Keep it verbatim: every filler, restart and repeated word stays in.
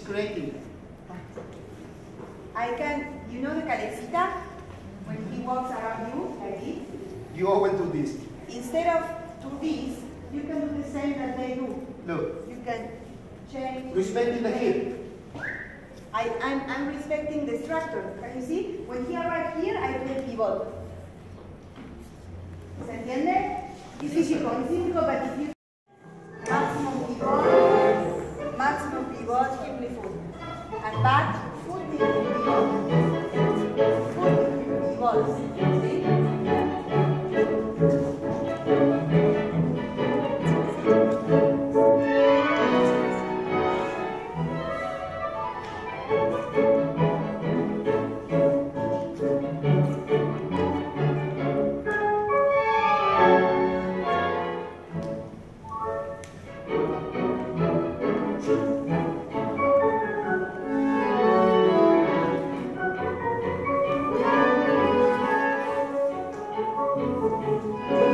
creating. I can, you know the calecita? When he walks around you, like this? You always do this. Instead of do this, you can do the same that they do. Look. You can change. Respecting the hip. I, I'm, I'm respecting the structure. Can you see? When he arrives here, I do the pivot. ¿Se entiende? It's difficult, it's difficult, but if you maximum pivot, maximum pivot, hip foot, and back, foot pivot, foot pivot. See? Thank you.